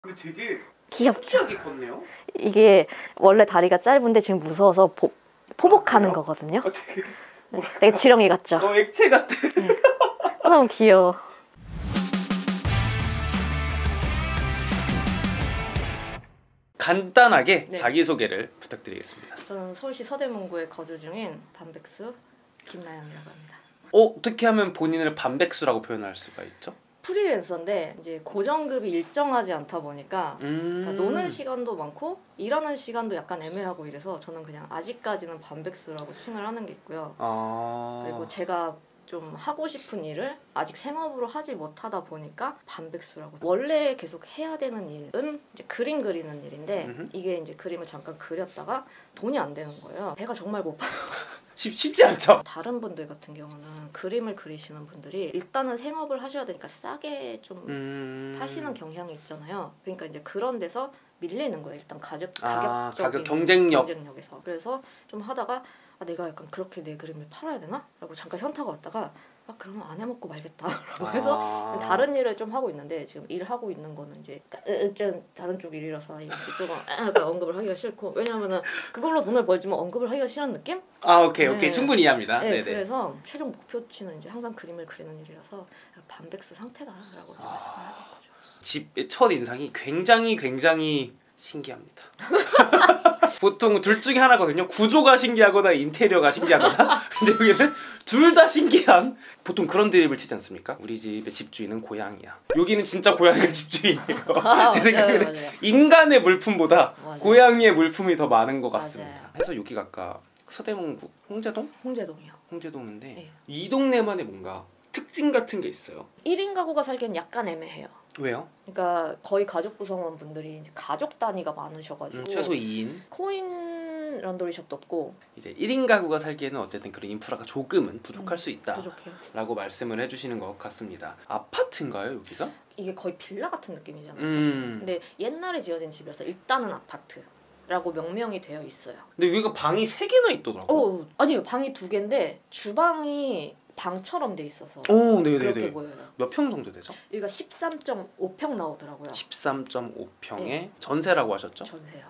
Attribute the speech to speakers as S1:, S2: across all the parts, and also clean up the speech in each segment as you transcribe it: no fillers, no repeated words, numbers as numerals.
S1: 근데 되게
S2: 귀엽죠?
S1: 특이하게 컸네요?
S2: 이게 원래 다리가 짧은데 지금 무서워서 포복하는
S1: 그래요?
S2: 거거든요.
S1: 되게
S2: 되게 지렁이 같죠?
S1: 액체 같아.
S2: 네. 너무 귀여워.
S1: 간단하게
S2: 네.
S1: 자기소개를 부탁드리겠습니다.
S2: 저는 서울시 서대문구에 거주 중인 반백수 김나영이라고 합니다.
S1: 어떻게 하면 본인을 반백수라고 표현할 수가 있죠?
S2: 프리랜서인데 이제 고정급이 일정하지 않다 보니까 그러니까 노는 시간도 많고 일하는 시간도 약간 애매하고 이래서 저는 그냥 아직까지는 반백수라고 칭을 하는 게 있고요. 그리고 제가 좀 하고 싶은 일을 아직 생업으로 하지 못하다 보니까 반백수라고. 원래 계속 해야 되는 일은 이제 그림 그리는 일인데 이게 이제 그림을 잠깐 그렸다가 돈이 안 되는 거예요. 배가 정말 고파요.
S1: 쉽지 않죠?
S2: 다른 분들 같은 경우는 그림을 그리시는 분들이 일단은 생업을 하셔야 되니까 싸게 좀 하시는 경향이 있잖아요. 그러니까 이제 그런 데서 밀리는 거예요. 일단 가격 경쟁력에서. 그래서 좀 하다가 내가 약간 그렇게 내 그림을 팔아야 되나? 라고 잠깐 현타가 왔다가 그러면 안 해먹고 말겠다 라고 해서 다른 일을 좀 하고 있는데 지금 일하고 있는 거는 이제 좀 다른 쪽 일이라서 이쪽은 언급을 하기가 싫고, 왜냐면은 그걸로 돈을 벌지만 언급을 하기가 싫은 느낌?
S1: 오케이 충분히 이해합니다.
S2: 네,
S1: 네네.
S2: 그래서 최종 목표치는 이제 항상 그림을 그리는 일이라서 반백수 상태다라고 말씀을 하는 거죠.
S1: 집의 첫 인상이 굉장히 신기합니다. 보통 둘 중에 하나거든요. 구조가 신기하거나 인테리어가 신기하거나. 근데 여기는 둘 다 신기한, 보통 그런 드립을 치지 않습니까? 우리 집의 집주인은 고양이야. 여기는 진짜 고양이가 집주인이에요. 제 생각에는
S2: 맞아요.
S1: 인간의 물품보다
S2: 맞아요.
S1: 고양이의 물품이 더 많은 것 같습니다.
S2: 맞아요.
S1: 그래서 여기가 아까 서대문구 홍제동?
S2: 홍제동이요.
S1: 홍제동인데
S2: 네.
S1: 이 동네만의 뭔가 특징 같은 게 있어요. 1인
S2: 1인 가구가 살기엔 약간 애매해요.
S1: 왜요?
S2: 그러니까 거의 가족 구성원 분들이 이제 가족 단위가 많으셔가지고
S1: 최소 2인.
S2: 코인 런더리숍도 없고
S1: 이제 1인 가구가 살기에는 어쨌든 그런 인프라가 조금은 부족할 수 있다
S2: 부족해요.
S1: 라고 말씀을 해주시는 것 같습니다. 아파트인가요 여기가?
S2: 이게 거의 빌라 같은 느낌이잖아요. 사실. 근데 옛날에 지어진 집이라서 일단은 아파트라고 명명이 되어 있어요.
S1: 근데 여기가 방이 3개나 있더라고요.
S2: 아니요, 방이 2개인데 주방이 방처럼 돼 있어서
S1: 네네네.
S2: 그렇게 보여요.
S1: 몇 평 정도 되죠?
S2: 여기가 13.5평 나오더라고요.
S1: 13.5평에
S2: 네.
S1: 전세라고 하셨죠?
S2: 전세요.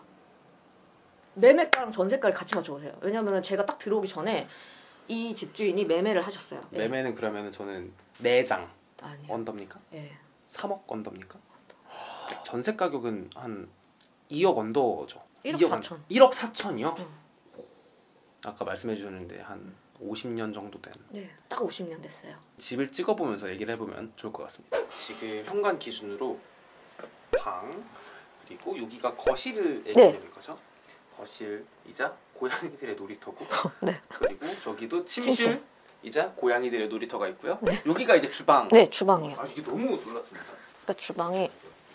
S2: 매매가랑 전세가를 같이 맞춰보세요. 왜냐면 제가 딱 들어오기 전에 이 집주인이 매매를 하셨어요. 네.
S1: 매매는 그러면 저는 4장
S2: 아니요.
S1: 언더입니까?
S2: 네.
S1: 3억 언더입니까? 전세 가격은 한 2억 언더죠.
S2: 1억 4천.
S1: 1억 4천이요?
S2: 응.
S1: 아까 말씀해 주셨는데 한 50년 정도 된.
S2: 네, 딱 50년 됐어요.
S1: 집을 찍어보면서 얘기를 해보면 좋을 것 같습니다. 지금 현관 기준으로 방, 그리고 여기가 거실을 얘기하는 거죠. 거실이자 고양이들의 놀이터고,
S2: 네.
S1: 그리고 저기도 침실이자 고양이들의 놀이터가 있고요.
S2: 네.
S1: 여기가 이제 주방.
S2: 네, 주방이요.
S1: 이게 너무 놀랐습니다.
S2: 그러니까 주방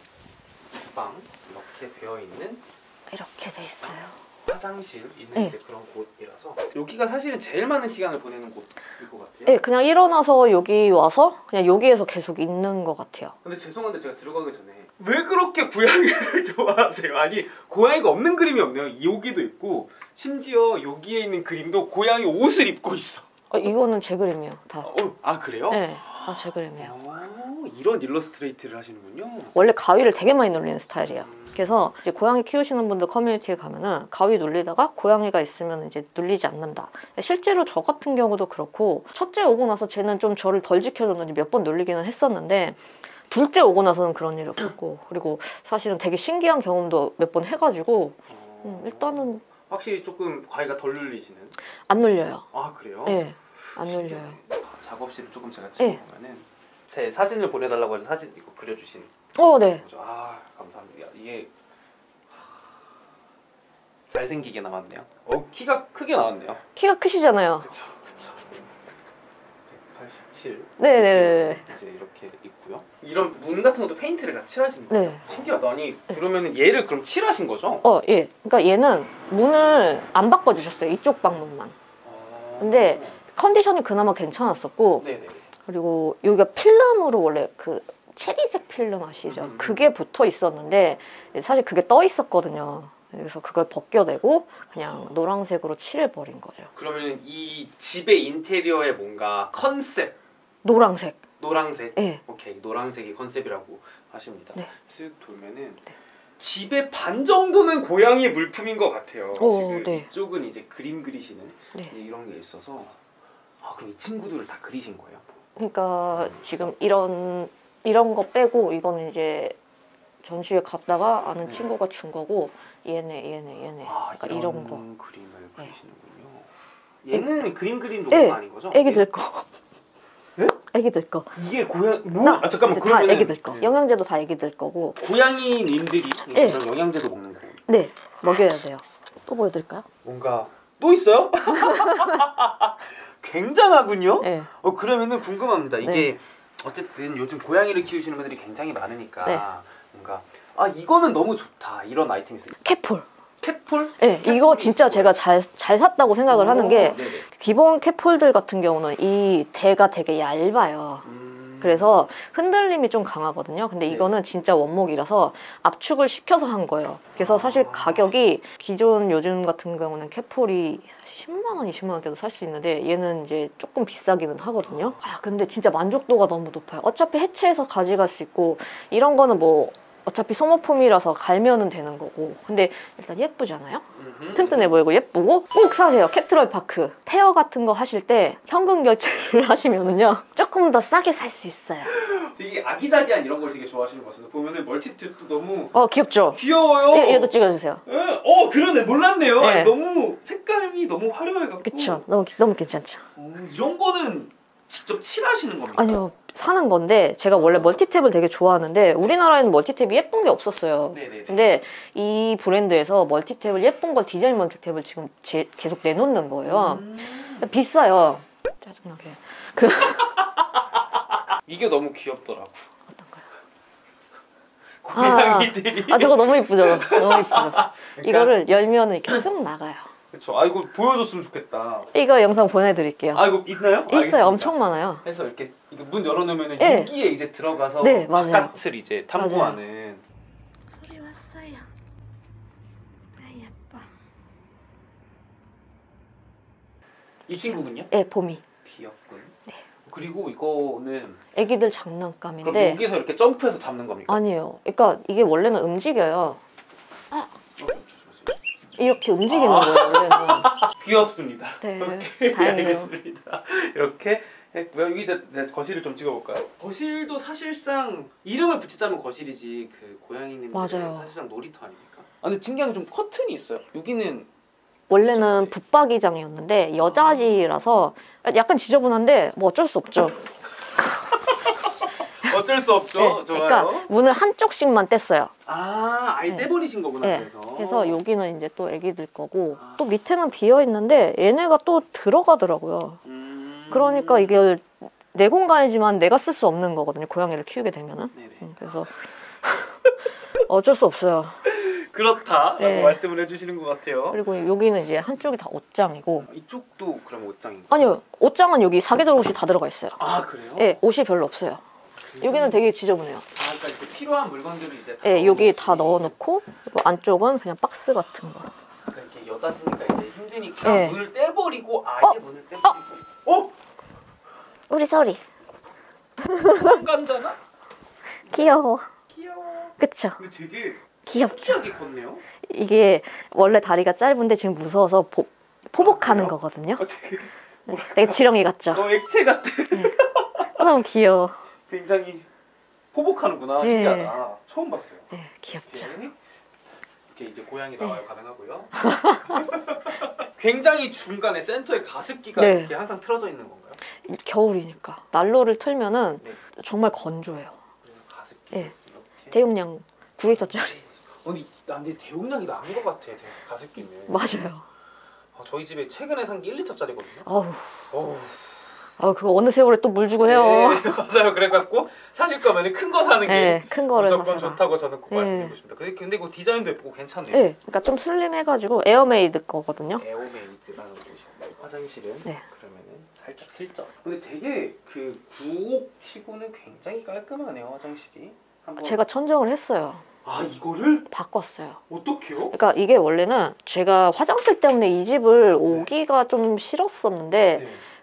S1: 이렇게 되어 있는
S2: 이렇게 돼 있어요.
S1: 화장실 있는
S2: 네.
S1: 이제 그런 곳이라서 여기가 사실은 제일 많은 시간을 보내는 곳일 것 같아요.
S2: 네, 그냥 일어나서 여기 와서 그냥 여기에서 계속 있는 것 같아요.
S1: 근데 죄송한데 제가 들어가기 전에 왜 그렇게 고양이를 좋아하세요? 아니 고양이가 없는 그림이 없네요. 여기도 있고 심지어 여기에 있는 그림도 고양이 옷을 입고 있어.
S2: 이거는 제 그림이에요, 다.
S1: 그래요?
S2: 네, 다 제 그림이에요.
S1: 이런 일러스트레이트를 하시는군요.
S2: 원래 가위를 되게 많이 눌리는 스타일이에요. 그래서 이제 고양이 키우시는 분들 커뮤니티에 가면은 가위 눌리다가 고양이가 있으면 이제 눌리지 않는다. 실제로 저 같은 경우도 그렇고, 첫째 오고 나서 쟤는 좀 저를 덜 지켜줬는지 몇 번 눌리기는 했었는데 둘째 오고 나서는 그런 일이 없었고, 그리고 사실은 되게 신기한 경험도 몇 번 해가지고 일단은
S1: 확실히 조금 가위가 덜 눌리시는?
S2: 안 눌려요.
S1: 그래요?
S2: 네, 안 눌려요.
S1: 작업실을 조금 제가 찍어보면은 제 사진을 보내달라고 해서 사진 이거 그려주신.
S2: 네.
S1: 감사합니다. 이게 잘생기게 나왔네요. 키가 크게 나왔네요.
S2: 키가 크시잖아요.
S1: 그쵸. 187.
S2: 네네네.
S1: 이제 이렇게 있고요. 이런 문 같은 것도 페인트를 다 칠하신 거예요?
S2: 네.
S1: 신기하다. 아니 그러면은 얘를 그럼 칠하신 거죠?
S2: 예. 그러니까 얘는 문을 안 바꿔주셨어요. 이쪽 방문만. 근데 컨디션이 그나마 괜찮았었고,
S1: 네네.
S2: 그리고 여기가 필름으로 원래 그 체리색 필름 아시죠? 그게 붙어 있었는데 사실 그게 떠 있었거든요. 그래서 그걸 벗겨내고 그냥 노란색으로 칠해버린 거죠.
S1: 그러면 이 집의 인테리어의 뭔가 컨셉,
S2: 노란색.
S1: 노란색.
S2: 네.
S1: 오케이, 노란색이 컨셉이라고 하십니다.
S2: 네.
S1: 쓱 돌면은
S2: 네.
S1: 집의 반 정도는 고양이 물품인 것 같아요.
S2: 오,
S1: 지금
S2: 네.
S1: 이쪽은 이제 그림 그리시는
S2: 네.
S1: 이런 게 있어서 그럼 이 친구들을 다 그리신 거예요?
S2: 그러니까 지금 이런 거 빼고 이거는 이제 전시회 갔다가 아는 친구가 준 거고 얘네. 그러니까 이런 거.
S1: 그림을 그리시는군요. 얘는 그림 그림
S2: 네.
S1: 정도가 아닌 거죠?
S2: 애기들 거.
S1: 네?
S2: 애기들 거.
S1: 이게 고양 잠깐만
S2: 다
S1: 그러면
S2: 애기들 거. 영양제도 다 애기들 거고.
S1: 고양이님들이
S2: 네.
S1: 그런 영양제도 먹는 거.
S2: 네. 먹여야 돼요. 또 보여드릴까요?
S1: 뭔가 또 있어요? 굉장하군요.
S2: 네.
S1: 그러면은 궁금합니다. 이게
S2: 네.
S1: 어쨌든 요즘 고양이를 키우시는 분들이 굉장히 많으니까
S2: 네.
S1: 뭔가 이거는 너무 좋다 이런 아이템이 있어요.
S2: 캣폴.
S1: 캣폴?
S2: 네, 이거 진짜 제가 잘 샀다고 생각을 하는 게
S1: 네네.
S2: 기본 캣폴들 같은 경우는 이 대가 되게 얇아요. 그래서 흔들림이 좀 강하거든요. 근데 이거는 진짜 원목이라서 압축을 시켜서 한 거예요. 그래서 사실 가격이 기존 요즘 같은 경우는 캣폴이 10만 원, 20만 원대도 살 수 있는데 얘는 이제 조금 비싸기는 하거든요. 근데 진짜 만족도가 너무 높아요. 어차피 해체해서 가져갈 수 있고 이런 거는 뭐 어차피 소모품이라서 갈면은 되는 거고. 근데 일단 예쁘잖아요. 튼튼해 보이고 예쁘고 꼭 사세요. 캣트롤 파크 페어 같은 거 하실 때 현금 결제를 하시면은요 조금 더 싸게 살 수 있어요.
S1: 되게 아기자기한 이런 걸 되게 좋아하시는 것 같아서 보면은 멀티탭도 너무
S2: 귀엽죠?
S1: 귀여워요.
S2: 얘도 찍어주세요.
S1: 그러네. 몰랐네요.
S2: 네.
S1: 아니, 너무 색감이 너무 화려해갖고.
S2: 그쵸? 너무 괜찮죠?
S1: 이런 거는 직접 칠하시는 겁니까?
S2: 아니요, 사는 건데 제가 원래 멀티탭을 되게 좋아하는데 우리나라에는 멀티탭이 예쁜 게 없었어요.
S1: 네네.
S2: 근데 이 브랜드에서 멀티탭을 예쁜 걸 디자인 멀티탭을 지금 계속 내놓는 거예요. 비싸요. 짜증나게.
S1: 이게 너무 귀엽더라고.
S2: 어떤가요?
S1: 고양이들이.
S2: 저거 너무 이쁘죠? 너무 이쁘죠?
S1: 그러니까,
S2: 이거를 열면은 이렇게 쓱 나가요.
S1: 그쵸. 이거 보여줬으면 좋겠다.
S2: 이거 영상 보내드릴게요.
S1: 이거 있나요?
S2: 있어요.
S1: 알겠습니다.
S2: 엄청 많아요.
S1: 해서 이렇게 이거 문 열어놓으면은
S2: 네.
S1: 여기에 이제 들어가서
S2: 네, 맞아요.
S1: 바깥을 이제 탐구하는.
S2: 소리 왔어요. 예뻐.
S1: 이 친구군요?
S2: 네, 봄이.
S1: 귀엽군. 네. 그리고 이거는
S2: 애기들
S1: 그럼
S2: 장난감인데
S1: 여기서 이렇게 점프해서 잡는 겁니까?
S2: 아니에요. 그러니까 이게 원래는 움직여요.
S1: 조심하세요.
S2: 이렇게 움직이는 거예요, 원래는.
S1: 귀엽습니다.
S2: 네,
S1: 오케이,
S2: 다행이에요.
S1: 알겠습니다. 이렇게 했고요. 여기 이제 거실을 좀 찍어볼까요? 거실도 사실상 이름을 붙이자면 거실이지 그 고양이님
S2: 맞아요.
S1: 사실상 놀이터 아닙니까? 근데 신기한 게 좀 커튼이 있어요. 여기는
S2: 원래는 붙박이장이었는데 여자지라서 약간 지저분한데 뭐 어쩔 수 없죠.
S1: 어쩔 수 없죠.
S2: 네,
S1: 좋아요.
S2: 그러니까 문을 한쪽씩만 뗐어요.
S1: 아예
S2: 네.
S1: 떼버리신 거구나.
S2: 네.
S1: 그래서.
S2: 그래서 여기는 이제 또 애기들 거고 또 밑에는 비어 있는데 얘네가 또 들어가더라고요. 그러니까 이게 내 공간이지만 내가 쓸 수 없는 거거든요. 고양이를 키우게 되면은.
S1: 네네.
S2: 그래서 어쩔 수 없어요.
S1: 그렇다라고
S2: 네.
S1: 말씀을 해주시는 것 같아요.
S2: 그리고 여기는 이제 한쪽이 다 옷장이고
S1: 이쪽도 그럼 옷장인가요?
S2: 아니요, 옷장은 여기 사계절 옷이 다 들어가 있어요.
S1: 그래요?
S2: 네, 옷이 별로 없어요. 여기는 되게 지저분해요.
S1: 그러니까 이렇게 필요한 물건들을 이제 다
S2: 네, 여기
S1: 넣어놓고.
S2: 다 넣어놓고 그리고 안쪽은 그냥 박스 같은 거.
S1: 그러니까 이렇게 여닫으니까 이제 힘드니까
S2: 네.
S1: 문을 떼버리고 아예 문을 떼버리고.
S2: 우리 소리.
S1: 순간잖아?
S2: 귀여워.
S1: 귀여워.
S2: 그쵸?
S1: 근데 되게
S2: 귀엽죠?
S1: 특이하게 컸네요.
S2: 이게 원래 다리가 짧은데 지금 무서워서 포복하는
S1: 그래요?
S2: 거거든요.
S1: 되게
S2: 되게 지렁이 같죠?
S1: 액체 같아.
S2: 너무 귀여워.
S1: 굉장히 포복하는구나.
S2: 네.
S1: 신기하다. 처음 봤어요.
S2: 네, 귀엽죠?
S1: 이렇게 이제 고양이 나와요. 가능하고요. 굉장히 중간에 센터에 가습기가
S2: 네.
S1: 이렇게 항상 틀어져 있는 건가요?
S2: 겨울이니까 난로를 틀면은
S1: 네.
S2: 정말 건조해요.
S1: 그래서 가습기
S2: 네.
S1: 이렇게.
S2: 대용량 9리터짜리.
S1: 근데 대용량이 나은 것 같아. 가습기는.
S2: 맞아요.
S1: 저희 집에 최근에 산 게 1리터짜리거든요.
S2: 어우, 그거 어느 세월에 또 물 주고 해요.
S1: 네, 맞아요. 그래갖고 사실 거면 큰 거 사는 게
S2: 네, 큰 거를
S1: 무조건
S2: 사셔라.
S1: 좋다고 저는 꼭
S2: 네.
S1: 말씀드리고 싶습니다. 근데 그 디자인도 예쁘고 괜찮네요.
S2: 네, 그러니까 좀 슬림해가지고 에어메이드 거거든요.
S1: 에어메이드라는 곳이 화장실은
S2: 네.
S1: 그러면은 살짝 슬쩍. 근데 되게 그 구옥치고는 굉장히 깔끔하네요 화장실이. 한번.
S2: 제가 천정을 했어요.
S1: 이거를
S2: 바꿨어요.
S1: 어떻게요?
S2: 그러니까 이게 원래는 제가 화장실 때문에 이 집을 오기가 좀 싫었었는데
S1: 네.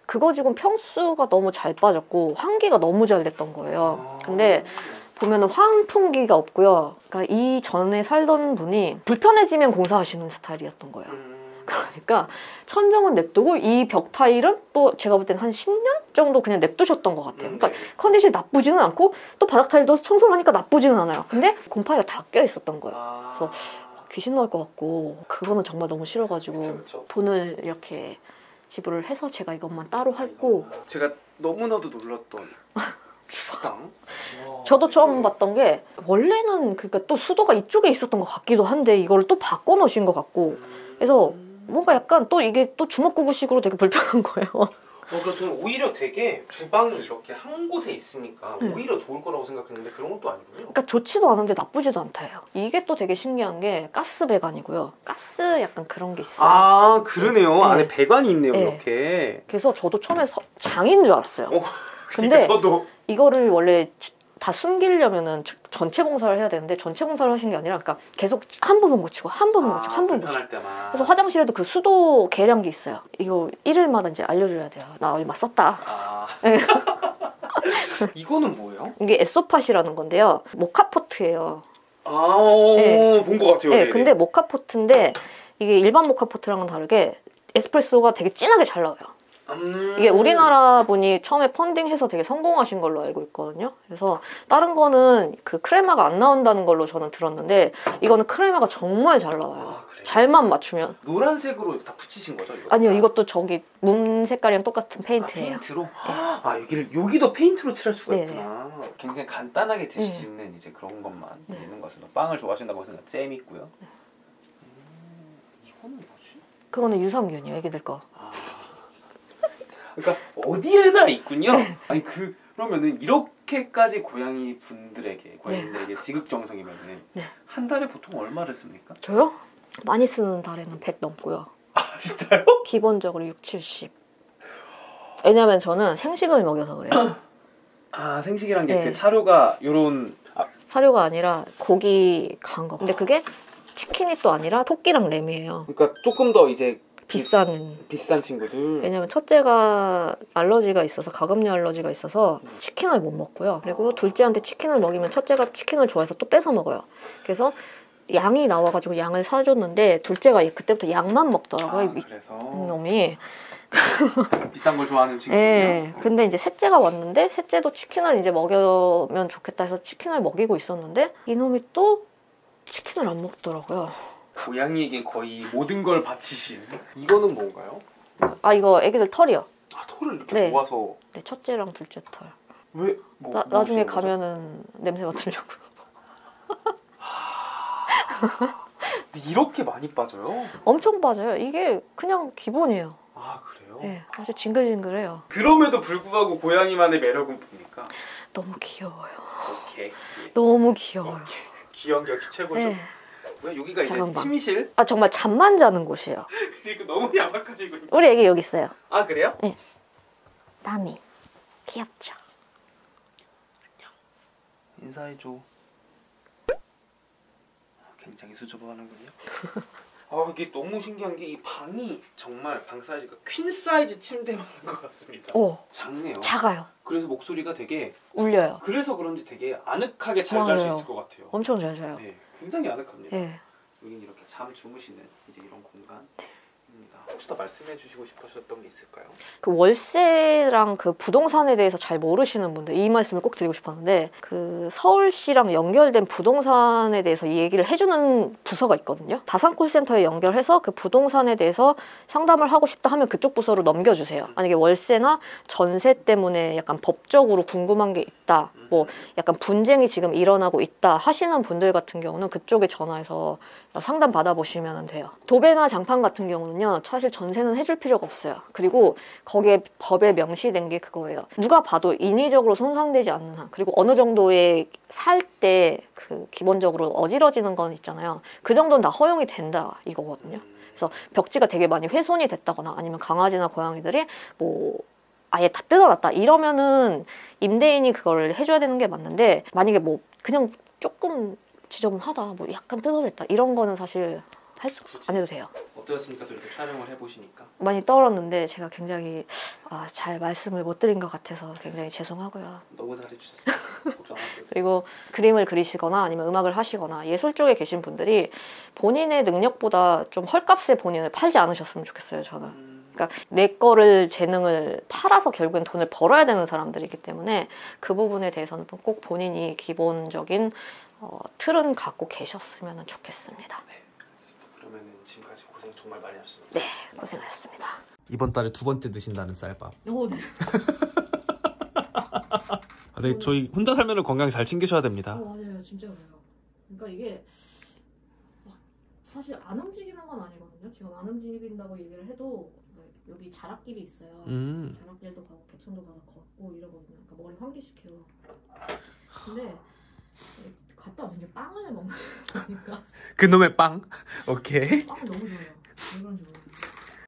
S2: 그거 지금 평수가 너무 잘 빠졌고 환기가 너무 잘 됐던 거예요. 근데 보면은 환풍기가 없고요. 그러니까 이 전에 살던 분이 불편해지면 공사하시는 스타일이었던 거예요. 그러니까 천정은 냅두고 이 벽 타일은 또 제가 볼 때는 한 10년 정도 그냥 냅두셨던 것 같아요. 그러니까 컨디션이 나쁘지는 않고 또 바닥 타일도 청소를 하니까 나쁘지는 않아요. 근데 곰팡이가 다 껴 있었던 거예요. 그래서 귀신 나올 것 같고 그거는 정말 너무 싫어가지고
S1: 그쵸.
S2: 돈을 이렇게 지불을 해서 제가 이것만 따로 했고
S1: 제가 너무나도 놀랐던 주방.
S2: 저도 처음 봤던 게 원래는 그러니까 또 수도가 이쪽에 있었던 것 같기도 한데 이걸 또 바꿔 놓으신 것 같고 그래서 뭔가 약간 또 이게 또 주먹구구식으로 되게 불편한 거예요.
S1: 그러니까 저는 오히려 되게 주방이 이렇게 한 곳에 있으니까 오히려 좋을 거라고 생각했는데 그런 것도 아니군요.
S2: 그러니까 좋지도 않은데 나쁘지도 않다요. 이게 또 되게 신기한 게 가스 배관이고요. 가스 약간 그런 게 있어요.
S1: 아 그러네요.
S2: 네.
S1: 안에 배관이 있네요.
S2: 네.
S1: 이렇게.
S2: 그래서 저도 처음에 장인 줄 알았어요.
S1: 그러니까
S2: 근데
S1: 저도
S2: 이거를 원래 다 숨기려면은 전체 공사를 해야 되는데 전체 공사를 하신 게 아니라 그러니까 계속 한 부분 고치고 한 부분 고치고 한 부분 고치고
S1: 불편할 때만.
S2: 그래서 화장실에도 그 수도 계량기 있어요. 이거 1일마다 이제 알려줘야 돼요. 나 얼마 썼다.
S1: 네. 이거는 뭐예요?
S2: 이게 에소팟이라는 건데요. 모카포트예요.
S1: 네. 본 것 같아요.
S2: 네, 근데 모카포트인데 이게 일반 모카포트랑은 다르게 에스프레소가 되게 진하게 잘 나와요. 이게 우리나라 분이 처음에 펀딩해서 되게 성공하신 걸로 알고 있거든요. 그래서 다른 거는 그 크레마가 안 나온다는 걸로 저는 들었는데 이거는 크레마가 정말 잘 나와요. 잘만 맞추면.
S1: 노란색으로 다 붙이신 거죠? 이거?
S2: 아니요, 이것도 저기 문 색깔이랑 똑같은 페인트예요.
S1: 페인트로? 여기도 페인트로 칠할 수가
S2: 네네.
S1: 있구나. 굉장히 간단하게 드실 수 있는 이제 그런 것만 있는 것 같습니다. 빵을 좋아하신다고 해서 잼 있고요. 이거는 뭐지?
S2: 그거는 유산균이에요, 애기들 거.
S1: 그러니까 어디에나 있군요. 아니 그러면은 이렇게까지 고양이 분들에게 고양이들에게 지극정성이면은 한 달에 보통 얼마를 씁니까?
S2: 저요? 많이 쓰는 달에는 100 넘고요.
S1: 아 진짜요?
S2: 기본적으로 6, 70. 왜냐면 저는 생식을 먹여서 그래요.
S1: 아 생식이란 게
S2: 네.
S1: 그 사료가 요런
S2: 사료가 아니라 고기 간 거. 근데 그게 치킨이 또 아니라 토끼랑 램이에요.
S1: 그러니까 조금 더 이제
S2: 비싼
S1: 친구들.
S2: 왜냐면 첫째가 알러지가 있어서 가금류 알러지가 있어서 치킨을 못 먹고요. 그리고 둘째한테 치킨을 먹이면 첫째가 치킨을 좋아해서 또 뺏어 먹어요. 그래서 양이 나와가지고 양을 사줬는데 둘째가 그때부터 양만 먹더라고요.
S1: 그래서
S2: 놈이.
S1: 비싼 걸 좋아하는 친구군요.
S2: 네. 근데 이제 셋째가 왔는데 셋째도 치킨을 이제 먹여면 좋겠다 해서 치킨을 먹이고 있었는데 이놈이 또 치킨을 안 먹더라고요.
S1: 고양이에게 거의 모든 걸 바치신. 이거는 뭔가요?
S2: 아 이거 애기들 털이요.
S1: 아 털을 이렇게 모아서.
S2: 네, 첫째랑 둘째 털.
S1: 왜?
S2: 나중에 가면은 냄새 맡으려고요.
S1: 근데 이렇게 많이 빠져요?
S2: 엄청 빠져요. 이게 그냥 기본이에요.
S1: 아 그래요?
S2: 네, 아주 징글징글해요.
S1: 그럼에도 불구하고 고양이만의 매력은 뭡니까?
S2: 너무 귀여워요.
S1: 오케이.
S2: 너무 귀여워요.
S1: 오케이. 귀여운 게 역시 최고죠.
S2: 네.
S1: 왜 여기가
S2: 잠깐만.
S1: 이제 침실?
S2: 아 정말 잠만 자는 곳이에요.
S1: 그리고 너무 야박하시고.
S2: 우리 애기 여기 있어요.
S1: 아 그래요?
S2: 네. 나미. 귀엽죠?
S1: 인사해줘. 굉장히 수줍어하는군요. 이게 너무 신기한 게 이 방이 정말 방 사이즈가 퀸 사이즈 침대만 한 것 같습니다. 작네요.
S2: 작아요.
S1: 그래서 목소리가 되게
S2: 울려요.
S1: 그래서 그런지 되게 아늑하게 잘 잘 수 있을 것 같아요.
S2: 엄청 잘 자요.
S1: 네, 굉장히 아늑합니다.
S2: 네.
S1: 여기는 이렇게 잠 주무시는 이제 이런 공간입니다. 혹시 더 말씀해 주시고 싶으셨던 게 있을까요?
S2: 그 월세랑 그 부동산에 대해서 잘 모르시는 분들 이 말씀을 꼭 드리고 싶었는데 그 서울시랑 연결된 부동산에 대해서 이 얘기를 해주는 부서가 있거든요. 다산콜센터에 연결해서 그 부동산에 대해서 상담을 하고 싶다 하면 그쪽 부서로 넘겨주세요. 만약에 월세나 전세 때문에 약간 법적으로 궁금한 게 있다, 뭐 약간 분쟁이 지금 일어나고 있다 하시는 분들 같은 경우는 그쪽에 전화해서 상담 받아보시면 돼요. 도배나 장판 같은 경우는요, 사실 전세는 해줄 필요가 없어요. 그리고 거기에 법에 명시된 게 그거예요. 누가 봐도 인위적으로 손상되지 않는 한, 그리고 어느 정도의 살 때 그 기본적으로 어지러지는 건 있잖아요. 그 정도는 다 허용이 된다 이거거든요. 그래서 벽지가 되게 많이 훼손이 됐다거나 아니면 강아지나 고양이들이 뭐 아예 다 뜯어놨다 이러면은 임대인이 그걸 해줘야 되는 게 맞는데, 만약에 뭐 그냥 조금 지저분하다, 뭐 약간 뜯어졌다 이런 거는 사실 안 해도 돼요.
S1: 어떠셨습니까? 또 이렇게 촬영을 해보시니까.
S2: 많이 떨었는데 제가 굉장히 잘 말씀을 못 드린 것 같아서 굉장히 죄송하고요.
S1: 너무 잘해주셨어요.
S2: 그리고 그림을 그리시거나 아니면 음악을 하시거나 예술 쪽에 계신 분들이 본인의 능력보다 좀 헐값에 본인을 팔지 않으셨으면 좋겠어요. 저는. 그러니까 내 거를 재능을 팔아서 결국엔 돈을 벌어야 되는 사람들이기 때문에 그 부분에 대해서는 꼭 본인이 기본적인 틀은 갖고 계셨으면 좋겠습니다.
S1: 네. 그러면 지금까지 고생 정말 많이 하셨습니다.
S2: 네, 고생하셨습니다.
S1: 이번 달에 2번째 드신다는 쌀밥.
S2: 오, 네.
S1: 네, 저희 혼자 살면 건강 잘 챙기셔야 됩니다.
S2: 맞아요, 진짜 그래요. 그러니까 이게 사실 안 움직이는 건 아니거든요. 지금 안 움직인다고 얘기를 해도 여기 자락길이 있어요. 자락길도 가고 개천도 가서 걷고 이러거든요. 그러니까 머리 환기시켜요. 근데 갔다 와서 이제 빵을 먹는 거니까.
S1: 그놈의 빵? 오케이.
S2: 빵 너무 좋아요. 왜 그런지 모르겠어요.